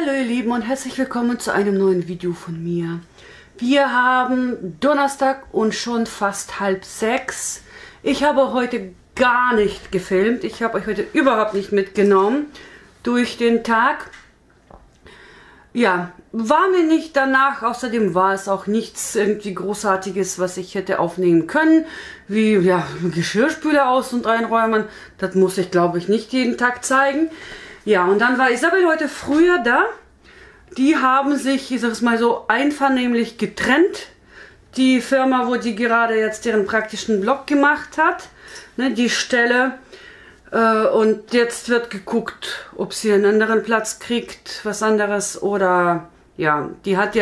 Hallo ihr Lieben und herzlich willkommen zu einem neuen Video von mir. Wir haben Donnerstag und schon fast 5:30. Ich habe heute gar nicht gefilmt. Ich habe euch heute überhaupt nicht mitgenommen durch den Tag. Ja, war mir nicht danach. Außerdem war es auch nichts irgendwie Großartiges, was ich hätte aufnehmen können. Wie ja, Geschirrspüler aus- und einräumen. Das muss ich, glaube ich, nicht jeden Tag zeigen. Ja, und dann war Isabel heute früher da. Die haben sich, ich sag es mal so, einvernehmlich getrennt. Die Firma, wo die gerade jetzt ihren praktischen Blog gemacht hat, ne, die Stelle. Und jetzt wird geguckt, ob sie einen anderen Platz kriegt, was anderes. Oder, ja, die hat ja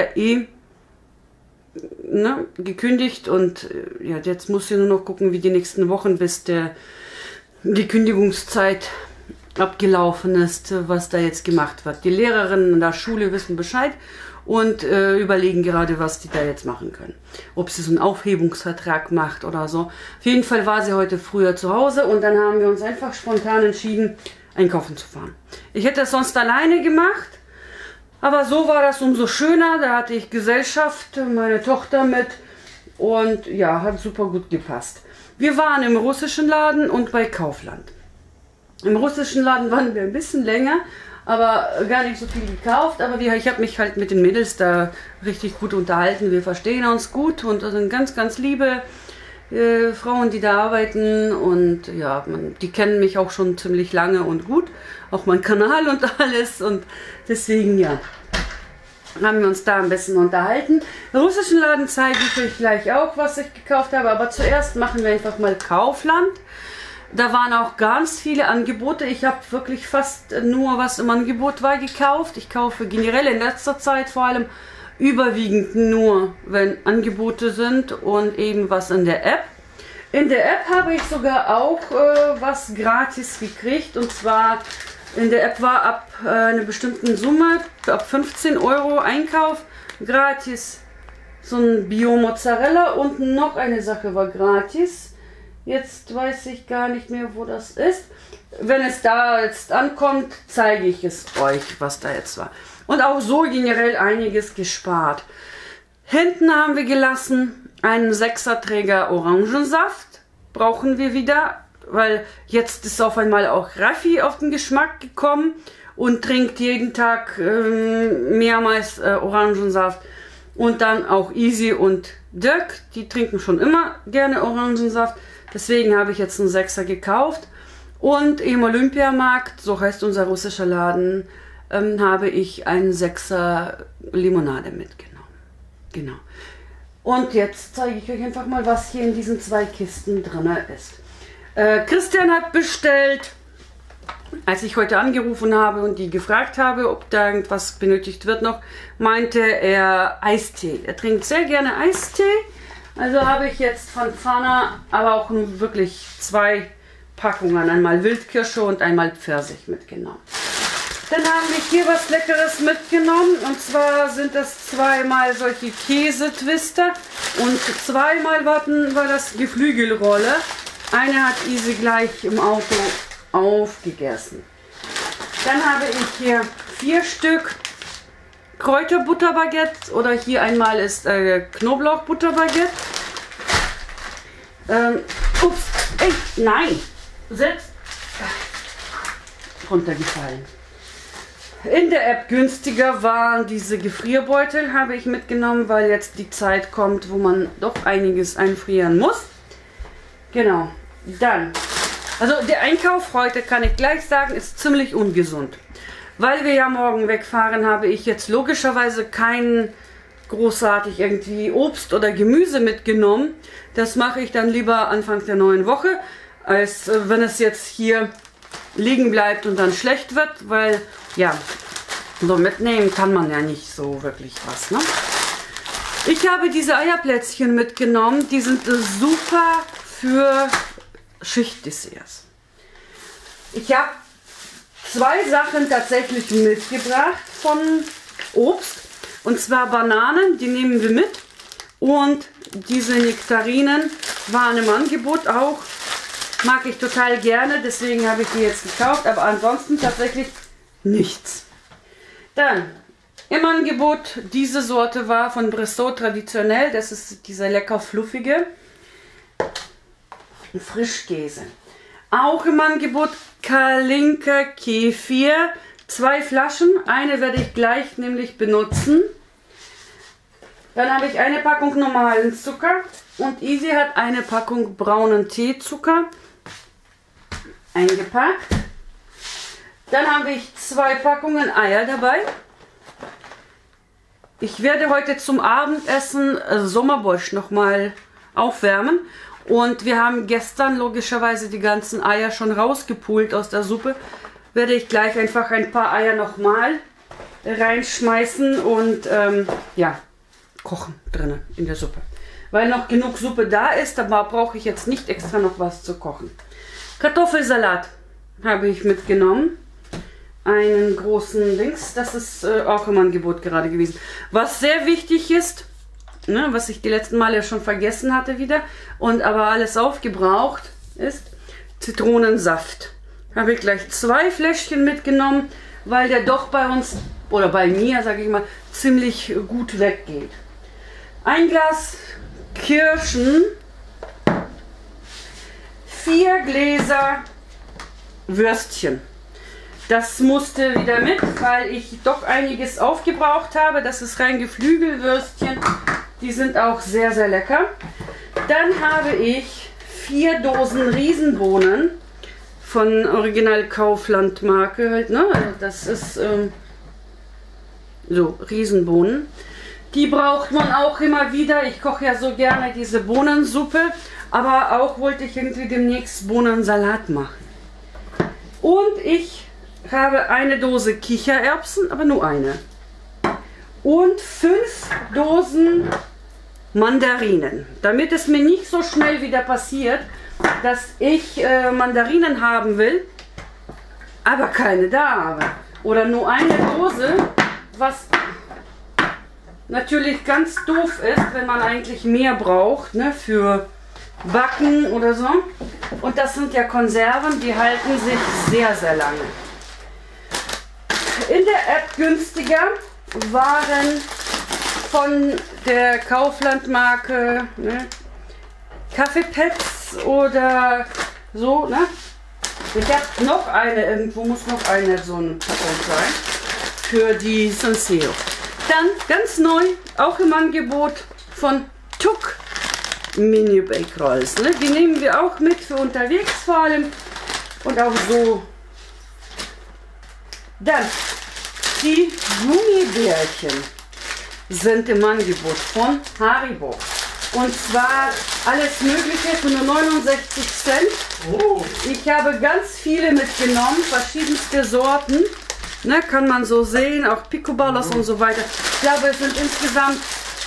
gekündigt. Und ja, jetzt muss sie nur noch gucken, wie die nächsten Wochen, bis die Kündigungszeit abgelaufen ist, was da jetzt gemacht wird. Die Lehrerinnen in der Schule wissen Bescheid und überlegen gerade, was die da jetzt machen können. Ob sie so einen Aufhebungsvertrag macht oder so. Auf jeden Fall war sie heute früher zu Hause und dann haben wir uns einfach spontan entschieden, einkaufen zu fahren. Ich hätte das sonst alleine gemacht, aber so war das umso schöner. Da hatte ich Gesellschaft, meine Tochter mit und ja, hat super gut gepasst. Wir waren im russischen Laden und bei Kaufland. Im russischen Laden waren wir ein bisschen länger, aber gar nicht so viel gekauft. Aber ich habe mich halt mit den Mädels da richtig gut unterhalten. Wir verstehen uns gut und das sind ganz, ganz liebe Frauen, die da arbeiten. Und ja, die kennen mich auch schon ziemlich lange und gut. Auch mein Kanal und alles. Und deswegen, ja, haben wir uns da ein bisschen unterhalten. Im russischen Laden zeige ich euch gleich auch, was ich gekauft habe. Aber zuerst machen wir einfach mal Kaufland. Da waren auch ganz viele Angebote. Ich habe wirklich fast nur, was im Angebot war, gekauft. Ich kaufe generell in letzter Zeit vor allem überwiegend nur, wenn Angebote sind und eben was in der App. In der App habe ich sogar auch was gratis gekriegt. Und zwar in der App war ab einer bestimmten Summe, ab 15 € Einkauf, gratis so ein Bio-Mozzarella und noch eine Sache war gratis. Jetzt weiß ich gar nicht mehr, wo das ist. Wenn es da jetzt ankommt, zeige ich es euch, was da jetzt war. Und auch so generell einiges gespart. Hinten haben wir gelassen einen 6er-Träger Orangensaft. Brauchen wir wieder, weil jetzt ist auf einmal auch Raffi auf den Geschmack gekommen und trinkt jeden Tag mehrmals Orangensaft. Und dann auch Easy und Dirk, die trinken schon immer gerne Orangensaft. Deswegen habe ich jetzt einen 6er gekauft. Und im Olympiamarkt, so heißt unser russischer Laden, habe ich einen 6er Limonade mitgenommen. Genau. Und jetzt zeige ich euch einfach mal, was hier in diesen 2 Kisten drin ist. Christian hat bestellt, als ich heute angerufen habe und die gefragt habe, ob da irgendwas benötigt wird noch, meinte er Eistee. Er trinkt sehr gerne Eistee. Also habe ich jetzt von Pfanner aber auch nur wirklich 2 Packungen, einmal Wildkirsche und einmal Pfirsich mitgenommen. Dann haben wir hier was Leckeres mitgenommen und zwar sind das 2-mal solche Käsetwister und 2-mal war das Geflügelrolle. Eine hat Isi gleich im Auto aufgegessen. Dann habe ich hier 4 Stück Kräuterbutterbaguette oder hier einmal ist Knoblauchbutterbaguette. Ups, ey, nein, runtergefallen. In der App günstiger waren diese Gefrierbeutel, habe ich mitgenommen, weil jetzt die Zeit kommt, wo man doch einiges einfrieren muss. Genau, dann, also der Einkauf heute, kann ich gleich sagen, ist ziemlich ungesund. Weil wir ja morgen wegfahren, habe ich jetzt logischerweise kein großartig irgendwie Obst oder Gemüse mitgenommen. Das mache ich dann lieber Anfang der neuen Woche, als wenn es jetzt hier liegen bleibt und dann schlecht wird, weil ja, so mitnehmen kann man ja nicht so wirklich was, ne? Ich habe diese Eierplätzchen mitgenommen, die sind super für Schichtdesserts. Ich habe 2 Sachen tatsächlich mitgebracht von Obst. Und zwar Bananen, die nehmen wir mit. Und diese Nektarinen waren im Angebot auch. Mag ich total gerne, deswegen habe ich die jetzt gekauft. Aber ansonsten tatsächlich nichts. Dann im Angebot, diese Sorte war von Bressot traditionell, das ist dieser lecker fluffige Frischkäse. Auch im Angebot Kalinka Kefir, 2 Flaschen, eine werde ich gleich nämlich benutzen. Dann habe ich eine Packung normalen Zucker und Easy hat eine Packung braunen Teezucker eingepackt. Dann habe ich 2 Packungen Eier dabei. Ich werde heute zum Abendessen Sommerbosch nochmal aufwärmen. Und wir haben gestern logischerweise die ganzen Eier schon rausgepult aus der Suppe. Werde ich gleich einfach ein paar Eier nochmal reinschmeißen und ja, kochen drinnen in der Suppe. Weil noch genug Suppe da ist, aber brauche ich jetzt nicht extra noch was zu kochen. Kartoffelsalat habe ich mitgenommen. Einen großen Dings, das ist auch im Angebot gerade gewesen. Was sehr wichtig ist, ne, was ich die letzten Male schon vergessen hatte wieder und aber alles aufgebraucht ist, Zitronensaft. Habe ich gleich 2 Fläschchen mitgenommen, weil der doch bei uns, oder bei mir, sage ich mal, ziemlich gut weggeht. Ein Glas Kirschen, 4 Gläser Würstchen. Das musste wieder mit, weil ich doch einiges aufgebraucht habe. Das ist rein Geflügelwürstchen. Die sind auch sehr, sehr lecker. Dann habe ich 4 Dosen Riesenbohnen von Original Kaufland Marke. Halt, ne? Das ist so Riesenbohnen. Die braucht man auch immer wieder. Ich koche ja so gerne diese Bohnensuppe. Aber auch wollte ich irgendwie demnächst Bohnensalat machen. Und ich habe eine Dose Kichererbsen, aber nur eine. Und 5 Dosen Mandarinen. Damit es mir nicht so schnell wieder passiert, dass ich Mandarinen haben will, aber keine da habe. Oder nur eine Dose, was natürlich ganz doof ist, wenn man eigentlich mehr braucht, ne, für Backen oder so. Und das sind ja Konserven, die halten sich sehr, sehr lange. In der App günstiger waren von der Kaufland-Marke, ne, Kaffeepads oder so, ne? Ich habe noch eine, irgendwo muss noch eine so ein Packung sein für die Senseo. Dann ganz neu, auch im Angebot von Tuk Mini Bake Rolls. Ne? Die nehmen wir auch mit für unterwegs vor allem und auch so. Dann die Gummibärchen sind im Angebot von Haribo. Und zwar alles Mögliche für nur 69 Cent. Oh. Ich habe ganz viele mitgenommen, verschiedenste Sorten. Ne, kann man so sehen, auch Picoballos und so weiter. Ich glaube, es sind insgesamt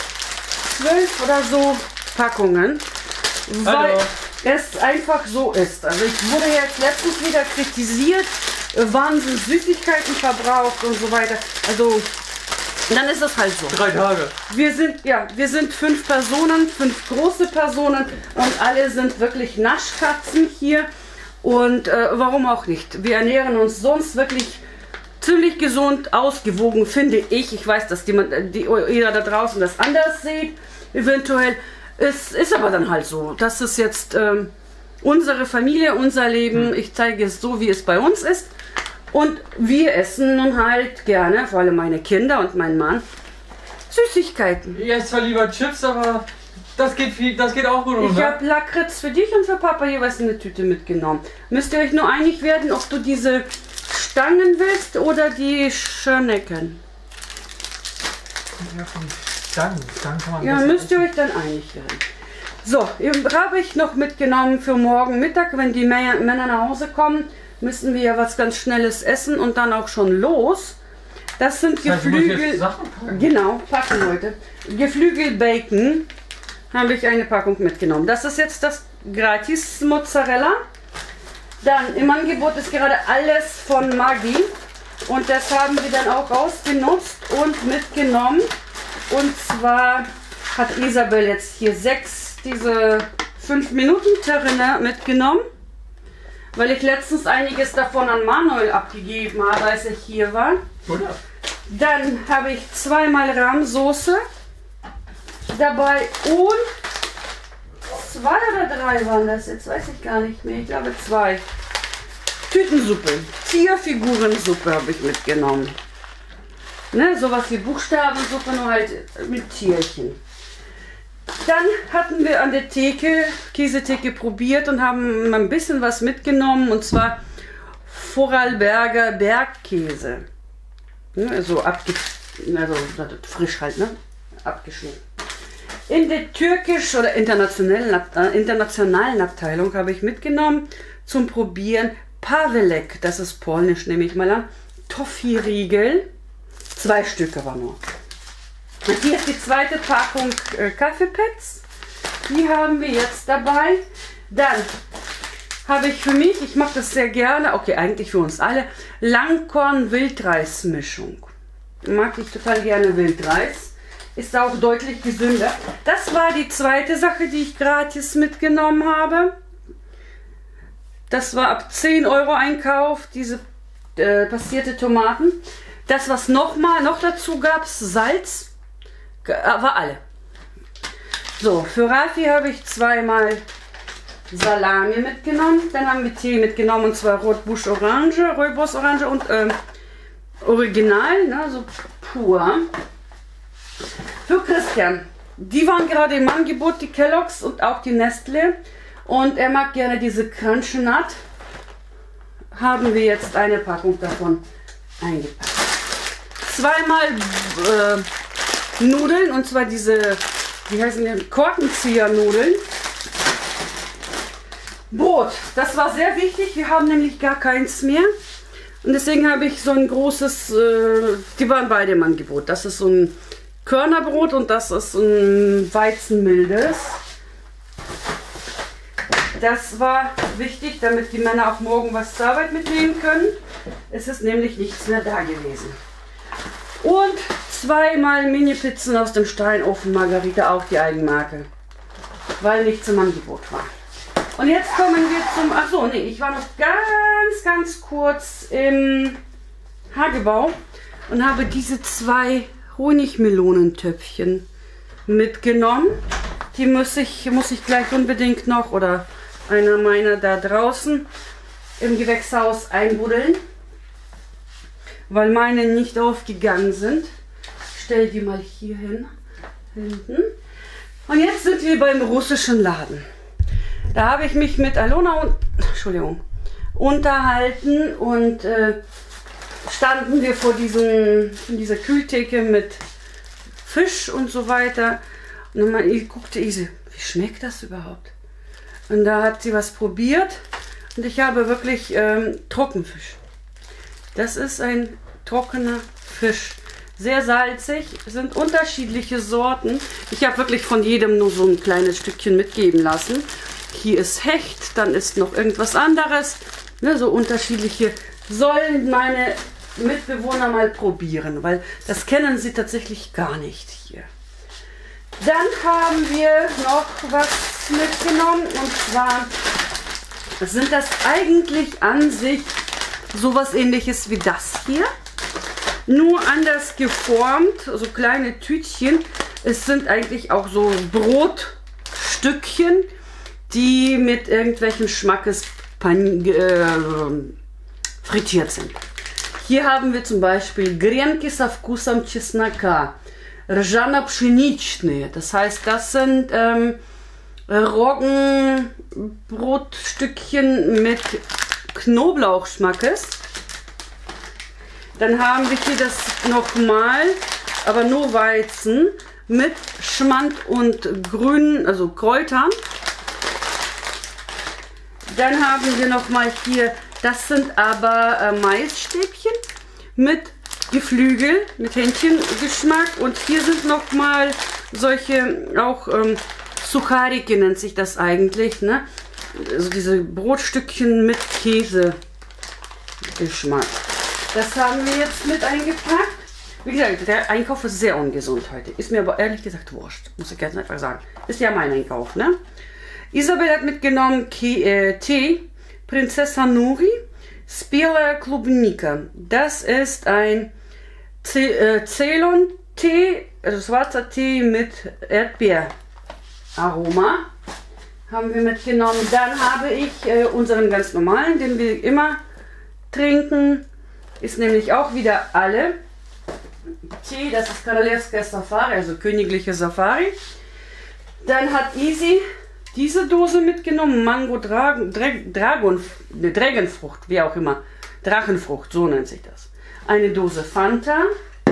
12 oder so Packungen, weil es einfach so ist. Also ich wurde jetzt letztens wieder kritisiert, Wahnsinn, Süßigkeiten verbraucht und so weiter. Also dann ist es halt so. 3 Tage. Wir sind 5 Personen, 5 große Personen und alle sind wirklich Naschkatzen hier. Und warum auch nicht? Wir ernähren uns sonst wirklich ziemlich gesund, ausgewogen, finde ich. Ich weiß, dass jeder da draußen das anders sieht. Eventuell. Es ist aber dann halt so. Das ist jetzt unsere Familie, unser Leben. Ich zeige es so, wie es bei uns ist. Und wir essen nun halt gerne, vor allem meine Kinder und mein Mann, Süßigkeiten. Ich esse zwar lieber Chips, aber das geht auch gut runter. Ich habe Lakritz für dich und für Papa jeweils eine Tüte mitgenommen. Müsst ihr euch nur einig werden, ob du diese Stangen willst oder die Schörnecken. Ja, von Stangen kann man ja, müsst ihr euch dann einig werden. So, habe ich noch mitgenommen für morgen Mittag, wenn die Männer nach Hause kommen, müssen wir ja was ganz Schnelles essen und dann auch schon los. Das sind Geflügel. Genau, packen heute. Geflügel-Bacon habe ich eine Packung mitgenommen. Das ist jetzt das Gratis Mozzarella. Dann im Angebot ist gerade alles von Maggi und das haben wir dann auch ausgenutzt und mitgenommen. Und zwar hat Isabel jetzt hier 6 diese 5-Minuten-Terrine mitgenommen, weil ich letztens einiges davon an Manuel abgegeben habe, als ich hier war. Oder? Dann habe ich zweimal Rahmsoße dabei und 2 oder 3 waren das, jetzt weiß ich gar nicht mehr, ich glaube 2 Tütensuppe, Tierfigurensuppe habe ich mitgenommen. Ne, sowas wie Buchstabensuppe, nur halt mit Tierchen. Dann hatten wir an der Theke, Käsetheke probiert und haben ein bisschen was mitgenommen, und zwar Vorarlberger Bergkäse. Ne, also frisch halt, ne? Abgeschnitten. In der türkischen oder internationalen Abteilung habe ich mitgenommen zum Probieren Pavelek, das ist polnisch, nehme ich mal an, Toffee-Riegel, 2 Stück aber nur. Und hier ist die zweite Packung Kaffeepads, die haben wir jetzt dabei. Dann habe ich für mich, ich mache das sehr gerne, okay, eigentlich für uns alle, Langkorn-Wildreis-Mischung. Mag ich total gerne Wildreis. Ist auch deutlich gesünder. Das war die zweite Sache, die ich gratis mitgenommen habe. Das war ab 10 € Einkauf, diese passierte Tomaten. Das, was noch dazu gab, Salz, war alle. So, für Rafi habe ich zweimal Salami mitgenommen. Dann haben wir Tee mitgenommen, und zwar Rooibos Orange und Original, ne, so pur. Für Christian, die waren gerade im Angebot, die Kellogg's und auch die Nestle. Und er mag gerne diese Crunch Nut. Haben wir jetzt eine Packung davon eingepackt. Zweimal Nudeln, und zwar diese, wie heißen die, Korkenzieher-Nudeln. Brot, das war sehr wichtig, wir haben nämlich gar keins mehr. Und deswegen habe ich so ein großes, die waren beide im Angebot. Das ist so ein Körnerbrot und das ist ein Weizenmildes. Das war wichtig, damit die Männer auch morgen was zur Arbeit mitnehmen können. Es ist nämlich nichts mehr da gewesen. Und zweimal Mini-Pizzen aus dem Steinofen Margarita, auch die Eigenmarke, weil nichts im Angebot war. Und jetzt kommen wir zum, ach so, nee, ich war noch ganz kurz im Hagebau und habe diese 2 Honigmelonentöpfchen mitgenommen. Die muss ich gleich unbedingt noch, oder einer meiner da draußen im Gewächshaus einbuddeln, weil meine nicht aufgegangen sind. Ich stelle die mal hier hin, hinten. Und jetzt sind wir beim russischen Laden. Da habe ich mich mit Alona unterhalten und standen wir vor dieser Kühltheke mit Fisch und so weiter. Und dann guckte ich so, wie schmeckt das überhaupt? Und da hat sie was probiert und ich habe wirklich Trockenfisch. Das ist ein trockener Fisch. Sehr salzig, es sind unterschiedliche Sorten. Ich habe wirklich von jedem nur so ein kleines Stückchen mitgeben lassen. Hier ist Hecht, dann ist noch irgendwas anderes. Ne, so unterschiedliche. Sollen meine Mitbewohner mal probieren, weil das kennen sie tatsächlich gar nicht hier. Dann haben wir noch was mitgenommen, und zwar sind das eigentlich an sich sowas Ähnliches wie das hier, nur anders geformt, so kleine Tütchen. Es sind eigentlich auch so Brotstückchen, die mit irgendwelchen Schmackes frittiert sind. Hier haben wir zum Beispiel Grenki со вкусом чеснока, Rjana pшеничные, das heißt, das sind Roggenbrotstückchen mit Knoblauchschmackes. Dann haben wir hier das nochmal, aber nur Weizen mit Schmand und grünen, also Kräutern. Dann haben wir nochmal hier, das sind aber Maisstäbchen mit Geflügel, mit Hähnchengeschmack. Und hier sind nochmal solche, auch Suchariki nennt sich das eigentlich, ne? Also diese Brotstückchen mit Käsegeschmack. Das haben wir jetzt mit eingepackt. Wie gesagt, der Einkauf ist sehr ungesund heute. Ist mir aber ehrlich gesagt wurscht, muss ich ganz einfach sagen. Ist ja mein Einkauf, ne? Isabel hat mitgenommen Tee, Prinzessa Nuri, Spela Klubnika. Das ist ein Ceylon-Tee, also schwarzer Tee mit Erdbeeraroma haben wir mitgenommen. Dann habe ich unseren ganz normalen, den wir immer trinken, ist nämlich auch wieder alle Tee, das ist Korolevskaya Safari, also königliche Safari. Dann hat Easy diese Dose mitgenommen, Mango Dragonfrucht, wie auch immer, Drachenfrucht, so nennt sich das. Eine Dose Fanta.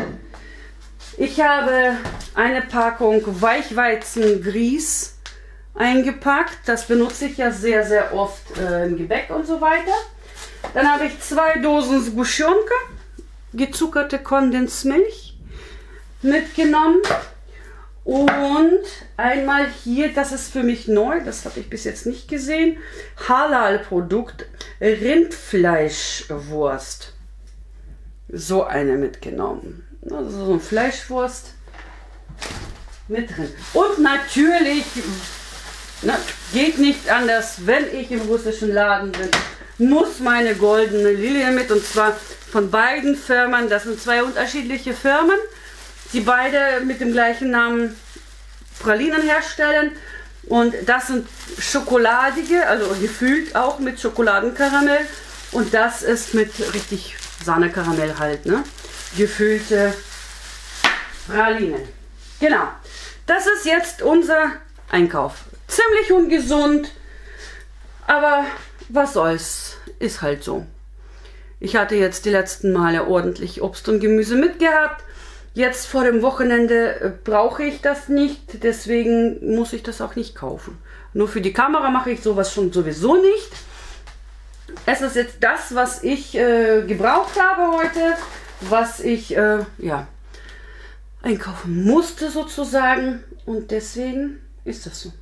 Ich habe eine Packung Weichweizen Grieß eingepackt. Das benutze ich ja sehr, sehr oft im Gebäck und so weiter. Dann habe ich 2 Dosen Sguschionka, gezuckerte Kondensmilch mitgenommen. Und einmal hier, das ist für mich neu, das habe ich bis jetzt nicht gesehen, Halal-Produkt, Rindfleischwurst. So eine mitgenommen. Also so eine Fleischwurst mit drin. Und natürlich, geht nicht anders, wenn ich im russischen Laden bin, muss meine goldene Lilie mit, und zwar von beiden Firmen. Das sind 2 unterschiedliche Firmen, die beide mit dem gleichen Namen Pralinen herstellen. Und das sind schokoladige, also gefüllt auch mit Schokoladenkaramell. Und das ist mit richtig Sahnekaramell halt, ne? Gefüllte Pralinen. Genau. Das ist jetzt unser Einkauf. Ziemlich ungesund, aber was soll's, ist halt so. Ich hatte jetzt die letzten Male ordentlich Obst und Gemüse mitgehabt. Jetzt vor dem Wochenende brauche ich das nicht, deswegen muss ich das auch nicht kaufen. Nur für die Kamera mache ich sowas schon sowieso nicht. Es ist jetzt das, was ich gebraucht habe heute, was ich ja, einkaufen musste sozusagen, und deswegen ist das so.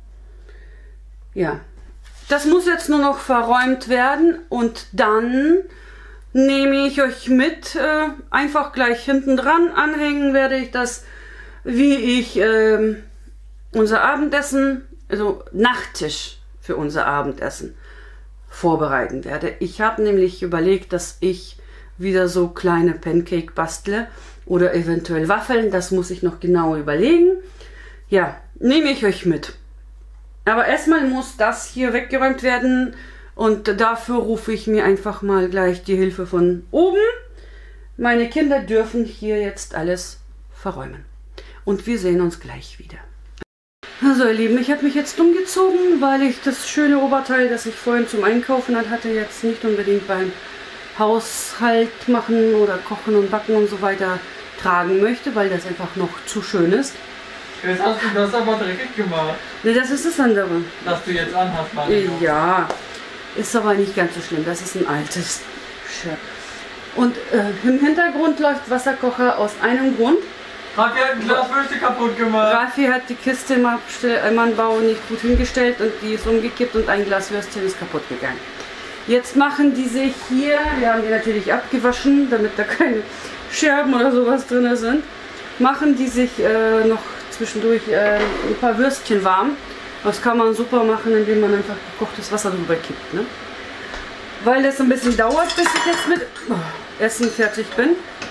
Ja, das muss jetzt nur noch verräumt werden und dann nehme ich euch mit, einfach gleich hinten dran anhängen werde ich das, wie ich unser Abendessen, also Nachtisch für unser Abendessen vorbereiten werde. Ich habe nämlich überlegt, dass ich wieder so kleine Pancake bastle oder eventuell Waffeln, das muss ich noch genau überlegen. Ja, nehme ich euch mit. Aber erstmal muss das hier weggeräumt werden. Und dafür rufe ich mir einfach mal gleich die Hilfe von oben. Meine Kinder dürfen hier jetzt alles verräumen. Und wir sehen uns gleich wieder. Also ihr Lieben, ich habe mich jetzt umgezogen, weil ich das schöne Oberteil, das ich vorhin zum Einkaufen hatte, jetzt nicht unbedingt beim Haushalt machen oder kochen und backen und so weiter tragen möchte, weil das einfach noch zu schön ist. Jetzt hast du das aber dreckig gemacht. Ne, das ist das andere. Das du jetzt anhast, Mann. Ja. Ist aber nicht ganz so schlimm, das ist ein altes Shirt. Und im Hintergrund läuft Wasserkocher aus einem Grund. Raffi hat ein Glas Würste kaputt gemacht. Raffi hat die Kiste im Anbau nicht gut hingestellt und die ist umgekippt und ein Glas Würstchen ist kaputt gegangen. Jetzt machen die sich hier, wir haben die natürlich abgewaschen, damit da keine Scherben oder sowas drin sind, machen die sich noch zwischendurch ein paar Würstchen warm. Das kann man super machen, indem man einfach gekochtes Wasser drüber kippt. Ne? Weil das ein bisschen dauert, bis ich jetzt mit Essen fertig bin.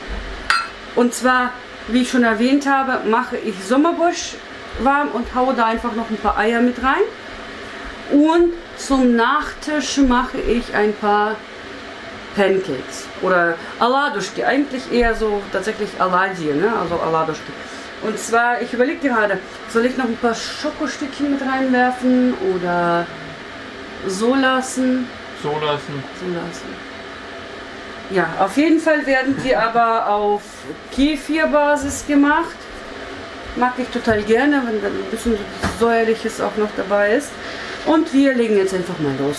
Und zwar, wie ich schon erwähnt habe, mache ich Sommerbusch warm und haue da einfach noch ein paar Eier mit rein. Und zum Nachtisch mache ich ein paar Pancakes oder Aladuschki. Eigentlich eher so tatsächlich Aladie, ne? Also Aladuschki. Und zwar, ich überlege gerade, soll ich noch ein paar Schokostückchen mit reinwerfen oder so lassen? So lassen. So lassen. Ja, auf jeden Fall werden die aber auf Kefirbasis gemacht. Mag ich total gerne, wenn dann ein bisschen Säuerliches auch noch dabei ist. Und wir legen jetzt einfach mal los.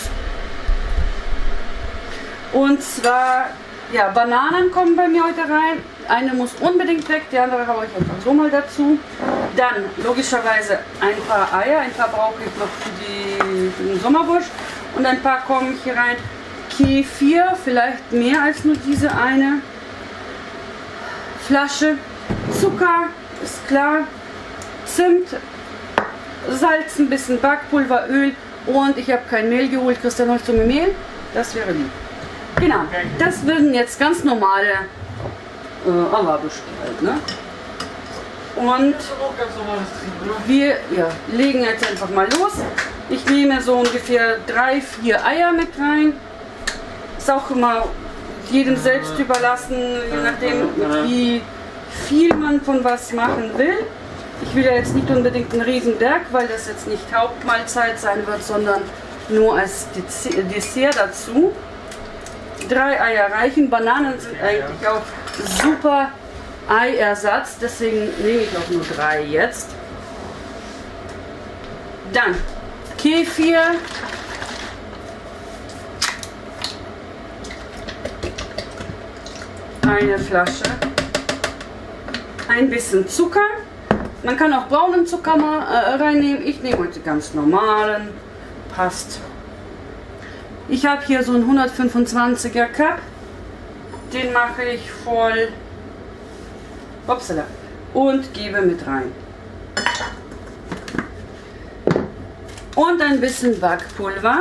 Und zwar, ja, Bananen kommen bei mir heute rein. Eine muss unbedingt weg, die andere haue ich einfach so mal dazu. Dann logischerweise ein paar Eier, ein paar brauche ich noch für den Sommerbusch. Und ein paar kommen hier rein. Kefir, vielleicht mehr als nur diese eine Flasche. Zucker, ist klar. Zimt, Salz, ein bisschen Backpulver, Öl. Und ich habe kein Mehl geholt. Christian, holst du mir Mehl? Das wäre lieb. Genau, das würden jetzt ganz normale Allah bestellt. Ne? Und wir legen jetzt einfach mal los. Ich nehme so ungefähr 3, 4 Eier mit rein. Ist auch immer jedem selbst überlassen, je nachdem wie viel man von was machen will. Ich will ja jetzt nicht unbedingt einen Riesenberg, weil das jetzt nicht Hauptmahlzeit sein wird, sondern nur als Dessert dazu. 3 Eier reichen. Bananen sind eigentlich auch super Eiersatz, deswegen nehme ich auch nur 3 jetzt. Dann Kefir, eine Flasche, ein bisschen Zucker. Man kann auch braunen Zucker mal reinnehmen. Ich nehme heute ganz normalen, passt. Ich habe hier so einen 125er Cup, den mache ich voll. Upsala. Und gebe mit rein. Und ein bisschen Backpulver.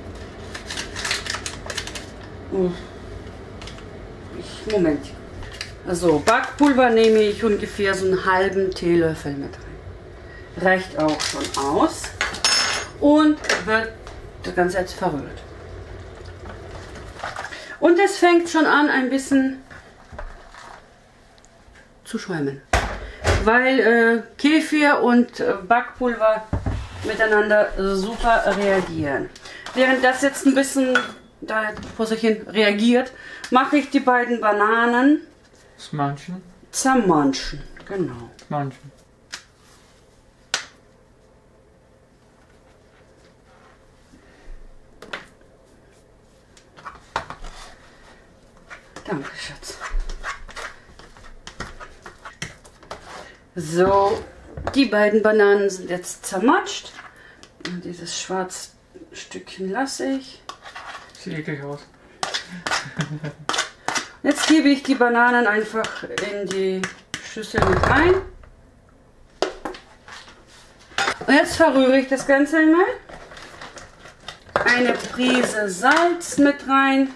Moment. Also Backpulver nehme ich ungefähr so einen halben Teelöffel mit rein. Reicht auch schon aus. Und wird das Ganze jetzt verrührt. Und es fängt schon an ein bisschen zu schäumen, weil Kefir und Backpulver miteinander super reagieren. Während das jetzt ein bisschen da vor sich hin reagiert, mache ich die beiden Bananen zermanschen. Genau. Manchen. Danke, Schatz. So, die beiden Bananen sind jetzt zermatscht. Und dieses schwarze Stückchen lasse ich. Sieht eklig aus. Jetzt gebe ich die Bananen einfach in die Schüssel mit rein. Und jetzt verrühre ich das Ganze einmal. Eine Prise Salz mit rein.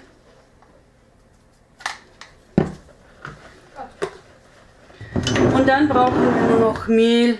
Und dann brauchen wir nur noch Mehl.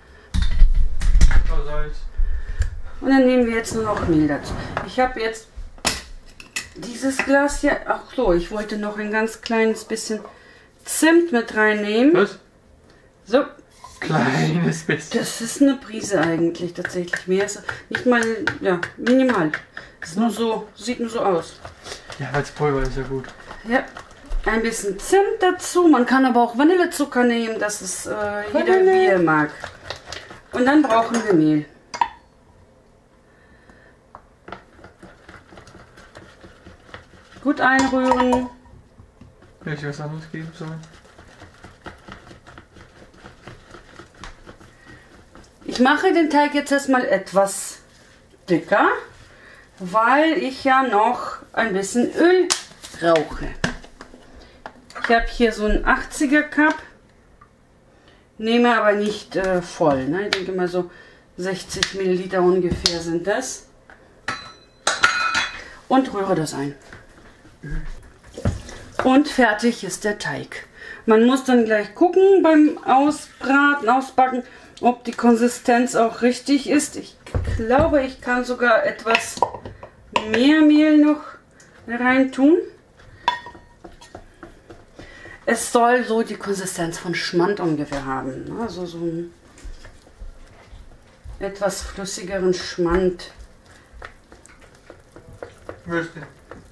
Und dann nehmen wir jetzt nur noch Mehl dazu. Ich habe jetzt dieses Glas hier. Ach so, ich wollte noch ein ganz kleines bisschen Zimt mit reinnehmen. Was? So. Kleines bisschen. Das ist eine Prise eigentlich tatsächlich. Mehr ist nicht mal, ja, minimal. Ist nur so, sieht nur so aus. Ja, als Pulver ist ja gut. Ja. Ein bisschen Zimt dazu. Man kann aber auch Vanillezucker nehmen. Das ist jeder wie er mag. Und dann brauchen wir Mehl. Gut einrühren. Hätte ich was anderes geben sollen? Ich mache den Teig jetzt erstmal etwas dicker, weil ich ja noch ein bisschen Öl brauche. Ich habe hier so einen 80er Cup, nehme aber nicht voll. Ne? Ich denke mal so 60 Milliliter ungefähr sind das. Und rühre das ein. Und fertig ist der Teig. Man muss dann gleich gucken beim Ausbraten, Ausbacken, ob die Konsistenz auch richtig ist. Ich glaube, ich kann sogar etwas mehr Mehl noch rein tun. Es soll so die Konsistenz von Schmand ungefähr haben. Also so einen etwas flüssigeren Schmand. Würste.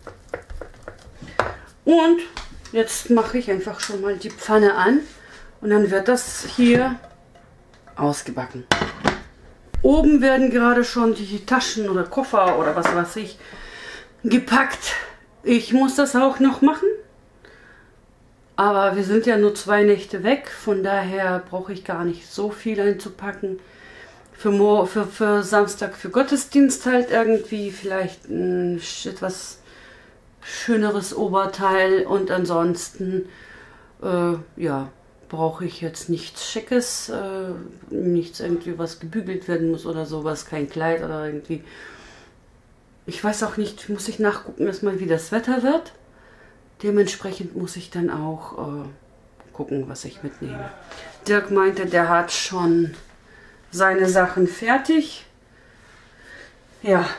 Und jetzt mache ich einfach schon mal die Pfanne an und dann wird das hier ausgebacken. Oben werden gerade schon die Taschen oder Koffer oder was weiß ich gepackt. Ich muss das auch noch machen. Aber wir sind ja nur 2 Nächte weg, von daher brauche ich gar nicht so viel einzupacken. Für Samstag, für Gottesdienst halt irgendwie vielleicht ein etwas schöneres Oberteil und ansonsten ja, brauche ich jetzt nichts Schickes, nichts irgendwie, was gebügelt werden muss oder sowas, kein Kleid oder irgendwie. Ich weiß auch nicht, muss ich nachgucken erstmal, wie das Wetter wird. Dementsprechend muss ich dann auch gucken, was ich mitnehme. Dirk meinte, der hat schon seine Sachen fertig. Ja,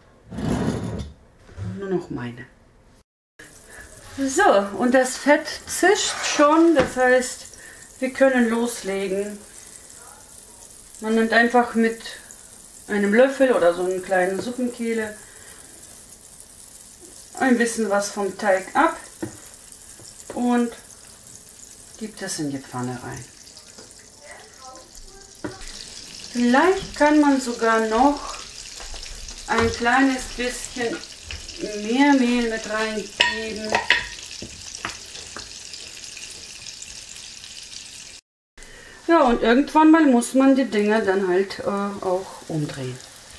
nur noch meine. So, und das Fett zischt schon, das heißt, wir können loslegen. Man nimmt einfach mit einem Löffel oder so einen kleinen Suppenkehle ein bisschen was vom Teig ab und gibt es in die Pfanne rein. Vielleicht kann man sogar noch ein kleines bisschen mehr Mehl mit reingeben. Ja, und irgendwann mal muss man die Dinger dann halt auch umdrehen.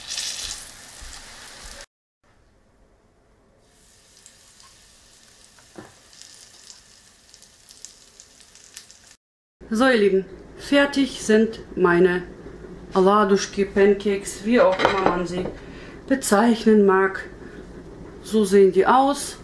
So ihr Lieben, fertig sind meine Oladушки, Pancakes, wie auch immer man sie bezeichnen mag. So sehen die aus.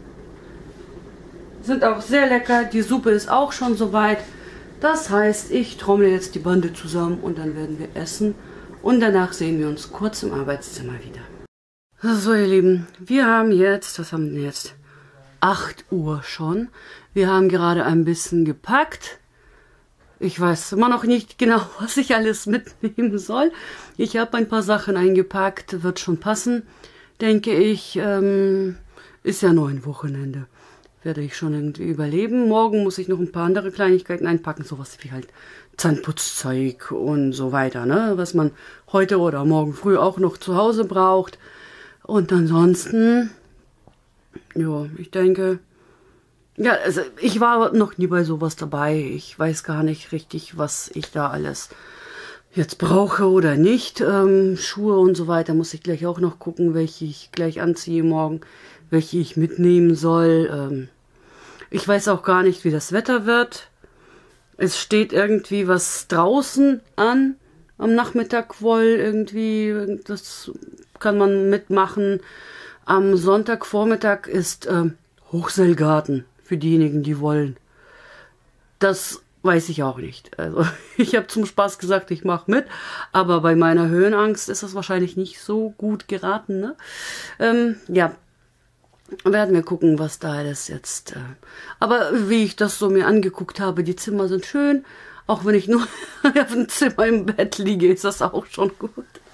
Sind auch sehr lecker. Die Suppe ist auch schon soweit. Das heißt, ich trommle jetzt die Bande zusammen und dann werden wir essen. Und danach sehen wir uns kurz im Arbeitszimmer wieder. So ihr Lieben, wir haben jetzt, was haben wir denn jetzt? 8 Uhr schon. Wir haben gerade ein bisschen gepackt. Ich weiß immer noch nicht genau, was ich alles mitnehmen soll. Ich habe ein paar Sachen eingepackt, wird schon passen, denke ich. Ist ja nur ein Wochenende. Werde ich schon irgendwie überleben. Morgen muss ich noch ein paar andere Kleinigkeiten einpacken, sowas wie halt Zahnputzzeug und so weiter, ne? Was man heute oder morgen früh auch noch zu Hause braucht. Und ansonsten, ja, ich denke... Ja, also ich war noch nie bei sowas dabei. Ich weiß gar nicht richtig, was ich da alles jetzt brauche oder nicht. Schuhe und so weiter muss ich gleich auch noch gucken, welche ich gleich anziehe morgen, welche ich mitnehmen soll. Ich weiß auch gar nicht, wie das Wetter wird. Es steht irgendwie was draußen an am Nachmittag wohl irgendwie. Das kann man mitmachen. Am Sonntagvormittag ist Hochseilgarten. Für diejenigen, die wollen. Das weiß ich auch nicht. Also ich habe zum Spaß gesagt, ich mache mit, aber bei meiner Höhenangst ist das wahrscheinlich nicht so gut geraten. Ne? Ja, werden wir gucken, was da alles jetzt... Aber wie ich das so mir angeguckt habe, die Zimmer sind schön. Auch wenn ich nur auf dem Zimmer im Bett liege, ist das auch schon gut.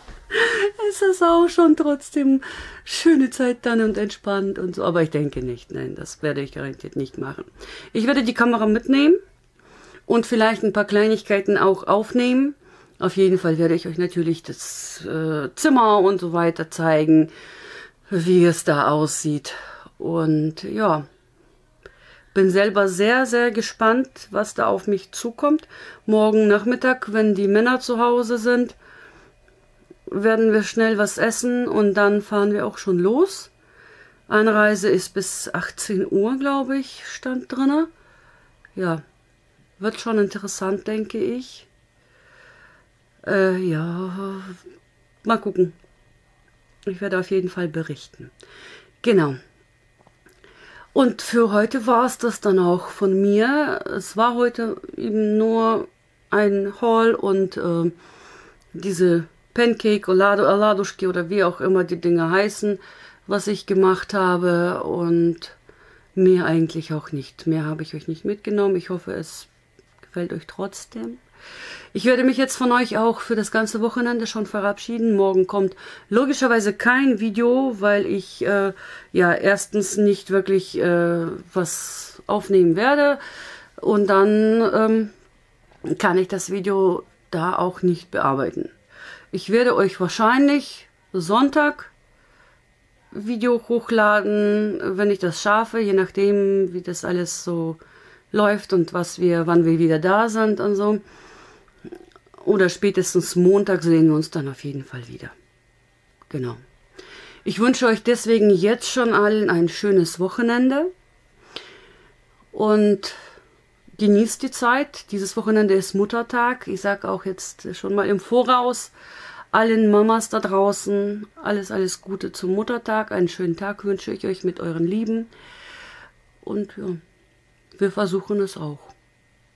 Es ist auch schon trotzdem schöne Zeit dann und entspannt und so. Aber ich denke nicht, nein, das werde ich garantiert nicht machen. Ich werde die Kamera mitnehmen und vielleicht ein paar Kleinigkeiten auch aufnehmen. Auf jeden Fall werde ich euch natürlich das Zimmer und so weiter zeigen, wie es da aussieht. Und ja, bin selber sehr, sehr gespannt, was da auf mich zukommt. Morgen Nachmittag, wenn die Männer zu Hause sind, werden wir schnell was essen und dann fahren wir auch schon los. Anreise ist bis 18 Uhr, glaube ich, stand drin. Ja, wird schon interessant, denke ich. Ja, mal gucken. Ich werde auf jeden Fall berichten. Genau. Und für heute war es das dann auch von mir. Es war heute eben nur ein Haul und diese Pancake, Oladушки oder wie auch immer die Dinge heißen, was ich gemacht habe und mehr eigentlich auch nicht. Mehr habe ich euch nicht mitgenommen. Ich hoffe, es gefällt euch trotzdem. Ich werde mich jetzt von euch auch für das ganze Wochenende schon verabschieden. Morgen kommt logischerweise kein Video, weil ich ja erstens nicht wirklich was aufnehmen werde und dann kann ich das Video da auch nicht bearbeiten. Ich werde euch wahrscheinlich Sonntag Video hochladen, wenn ich das schaffe, je nachdem, wie das alles so läuft und wann wir wieder da sind und so. Oder spätestens Montag sehen wir uns dann auf jeden Fall wieder. Genau. Ich wünsche euch deswegen jetzt schon allen ein schönes Wochenende und genießt die Zeit. Dieses Wochenende ist Muttertag. Ich sage auch jetzt schon mal im Voraus allen Mamas da draußen alles, alles Gute zum Muttertag. Einen schönen Tag wünsche ich euch mit euren Lieben. Und ja, wir versuchen es auch.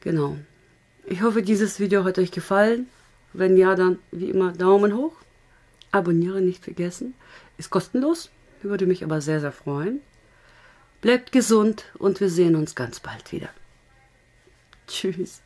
Genau. Ich hoffe, dieses Video hat euch gefallen. Wenn ja, dann wie immer Daumen hoch. Abonnieren nicht vergessen. Ist kostenlos, würde mich aber sehr, sehr freuen. Bleibt gesund und wir sehen uns ganz bald wieder. Tschüss.